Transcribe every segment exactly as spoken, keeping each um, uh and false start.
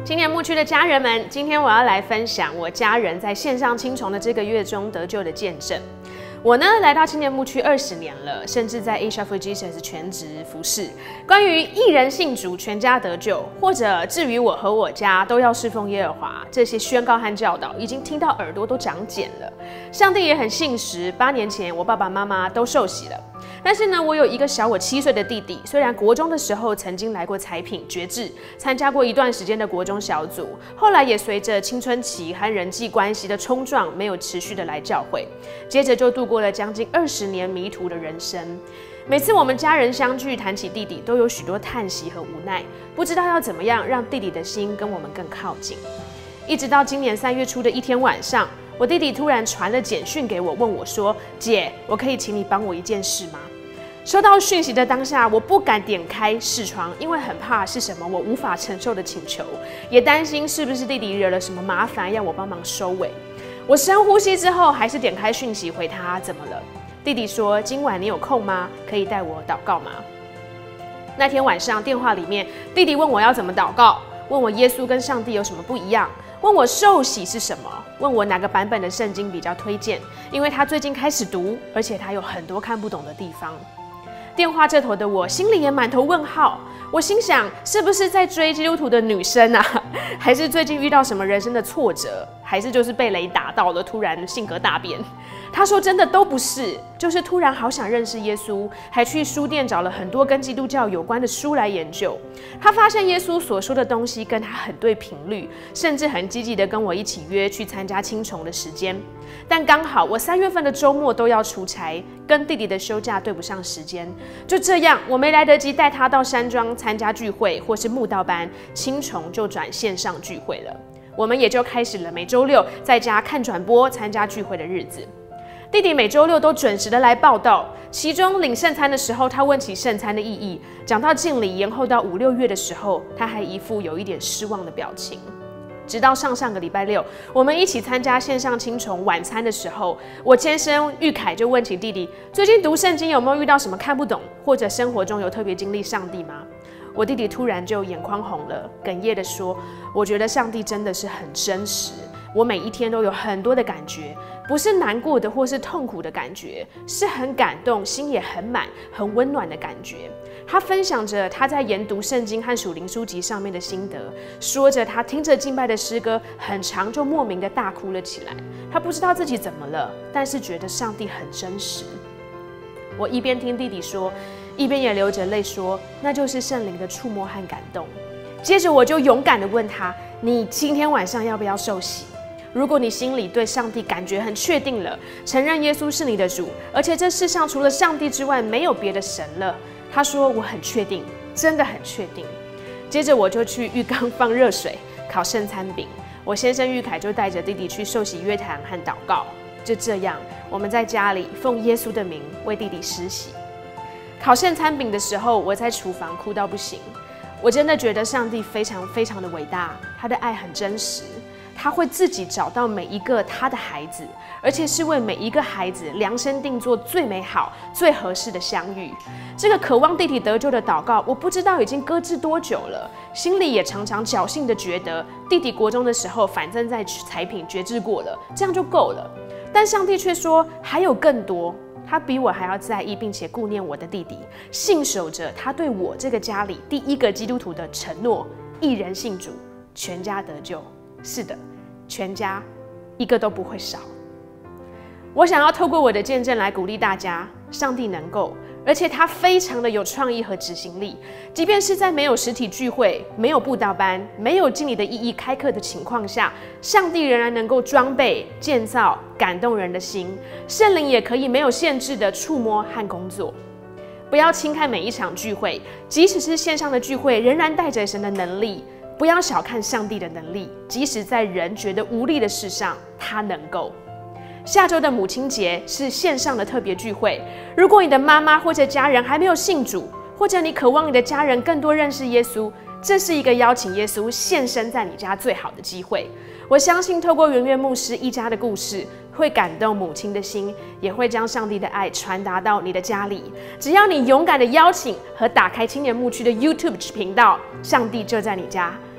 青年牧区的家人们，今天我要来分享我家人在线上青虫的这个月中得救的见证。我呢来到青年牧区二十年了，甚至在 Asia for Jesus 全职服侍。关于一人信主、全家得救，或者至于我和我家都要侍奉耶和华，这些宣告和教导，已经听到耳朵都长茧了。上帝也很信实，八年前我爸爸妈妈都受洗了。但是呢，我有一个小我七岁的弟弟，虽然国中的时候曾经来过彩品决志，参加过一段时间的国中小组，后来也随着青春期和人际关系的冲撞，没有持续的来教会，接着就度过了将近二十年迷途的人生。每次我们家人相聚谈起弟弟，都有许多叹息和无奈，不知道要怎么样让弟弟的心跟我们更靠近。一直到今年三月初的一天晚上，我弟弟突然传了简讯给我，问我说：“姐，我可以请你帮我一件事吗？”收到讯息的当下，我不敢点开视窗，因为很怕是什么我无法承受的请求，也担心是不是弟弟惹了什么麻烦，要我帮忙收尾。我深呼吸之后，还是点开讯息回他：“怎么了？”弟弟说：“今晚你有空吗？可以带我祷告吗？”那天晚上电话里面，弟弟问我要怎么祷告，问我耶稣跟上帝有什么不一样，问我受洗是什么，问我哪个版本的圣经比较推荐，因为他最近开始读，而且他有很多看不懂的地方。电话这头的我心里也满头问号，我心想是不是在追基督徒的女生啊？还是最近遇到什么人生的挫折？还是就是被雷打到了，突然性格大变？他说真的都不是，就是突然好想认识耶稣，还去书店找了很多跟基督教有关的书来研究。他发现耶稣所说的东西跟他很对频率，甚至很积极的跟我一起约去参加青虫的时间。但刚好我三月份的周末都要出差，跟弟弟的休假对不上时间，就这样我没来得及带他到山庄参加聚会或是慕道班，青虫就转线上聚会了。我们也就开始了每周六在家看转播、参加聚会的日子。弟弟每周六都准时的来报道，其中领圣餐的时候，他问起圣餐的意义；讲到敬礼延后到五六月的时候，他还一副有一点失望的表情。直到上上个礼拜六，我们一起参加线上青虫晚餐的时候，我先生玉凯就问起弟弟，最近读圣经有没有遇到什么看不懂，或者生活中有特别经历上帝吗？我弟弟突然就眼眶红了，哽咽的说：“我觉得上帝真的是很真实，我每一天都有很多的感觉，不是难过的或是痛苦的感觉，是很感动，心也很满、很温暖的感觉。”他分享着他在研读圣经和属灵书籍上面的心得，说着他听着敬拜的诗歌，很长就莫名的大哭了起来。他不知道自己怎么了，但是觉得上帝很真实。我一边听弟弟说，一边也流着泪说：“那就是圣灵的触摸和感动。”接着我就勇敢的问他：“你今天晚上要不要受洗？如果你心里对上帝感觉很确定了，承认耶稣是你的主，而且这世上除了上帝之外没有别的神了。”他说：“我很确定，真的很确定。”接着我就去浴缸放热水，烤圣餐饼。我先生玉凯就带着弟弟去受洗约坛和祷告。就这样，我们在家里奉耶稣的名为弟弟施洗。烤圣餐饼的时候，我在厨房哭到不行。我真的觉得上帝非常非常的伟大，他的爱很真实，他会自己找到每一个他的孩子，而且是为每一个孩子量身定做最美好、最合适的相遇。这个渴望弟弟得救的祷告，我不知道已经搁置多久了，心里也常常侥幸的觉得，弟弟国中的时候，反正在彩品决志过了，这样就够了。但上帝却说还有更多。他比我还要在意，并且顾念我的弟弟，信守着他对我这个家里第一个基督徒的承诺：一人信主，全家得救。是的，全家一个都不会少。我想要透过我的见证来鼓励大家，上帝能够，而且他非常的有创意和执行力。即便是在没有实体聚会、没有布道班、没有敬礼的意义开课的情况下，上帝仍然能够装备、建造、感动人的心。圣灵也可以没有限制的触摸和工作。不要轻看每一场聚会，即使是线上的聚会，仍然带着神的能力。不要小看上帝的能力，即使在人觉得无力的事上，他能够。下周的母亲节是线上的特别聚会，如果你的妈妈或者家人还没有信主，或者你渴望你的家人更多认识耶稣，这是一个邀请耶稣现身在你家最好的机会。我相信透过元月牧师一家的故事，会感动母亲的心，也会将上帝的爱传达到你的家里。只要你勇敢的邀请和打开青年牧区的 YouTube 频道，上帝就在你家，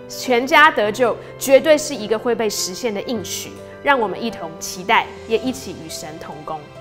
全家得救绝对是一个会被实现的应许，让我们一同期待，也一起与神同工。